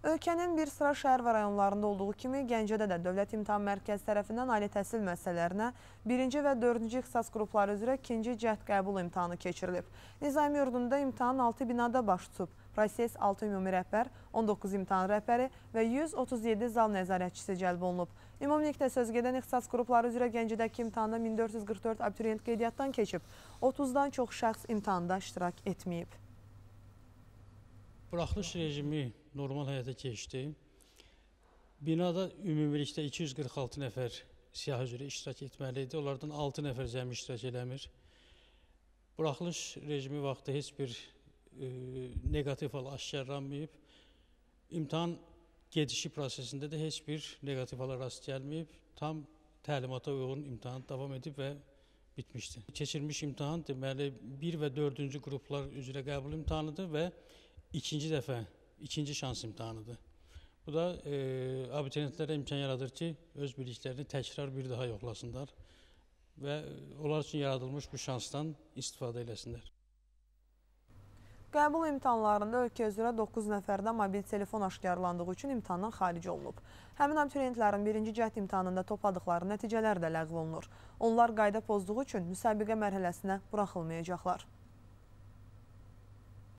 Ölkənin bir sıra şəhər və rayonlarında olduğu kimi Gəncədə də Dövlət İmtahan Mərkəzi tərəfindən ali təhsil müəssisələrinə 1-ci və 4-cü ixtisas qrupları üzrə 2-ci cəhd qəbul imtahanı keçirilib. Nizami yurdunda imtahan 6 binada baş tutub. Proses 6 ümumi rəhbər, 19 imtahan rəhbəri və 137 zal nəzarətçisi cəlb olunub. Ümumilikdə sözgedən ixtisas qrupları üzrə Gəncədəki imtahanda 1444 abituriyent qeydiyyatdan keçib. 30-dan çox şəxs imtahanda iştirak etməyib. Buraxılış rejimi normal həyata keçdi. Binada ümumilikdə 246 nəfər siyahı üzrə iştirak etməli idi. Onlardan 6 nəfər cəmi iştirak eləmir. Buraxılış rejimi vaxtı heç bir negativ hal aşkarlanmayıb. İmtahan gedişi prosesində də heç bir negativ hala rast gəlməyib. Tam təlimata uyğun imtahan davam edib və bitmişdir. Keçirilmiş imtahan deməli 1 və 4-cü qruplar üzrə qəbul imtahanıdır və ikinci şans imtahanıdır. Bu da abituriyentlərə imkan yaradır ki, öz biliklərini təkrar bir daha yoxlasınlar və onlar üçün yaradılmış bu şansdan istifadə eləsinlər. Qəbul imtahanlarında ölkə üzrə 9 nəfərdə mobil telefon aşkarlandığı üçün imtahandan xaric olunub. Həmin abituriyentlərin 1-ci cəhd imtahanında topladıqları nəticələr də ləğv olunur. Onlar qayda pozduğu üçün müsabiqə mərhələsinə buraxılmayacaqlar.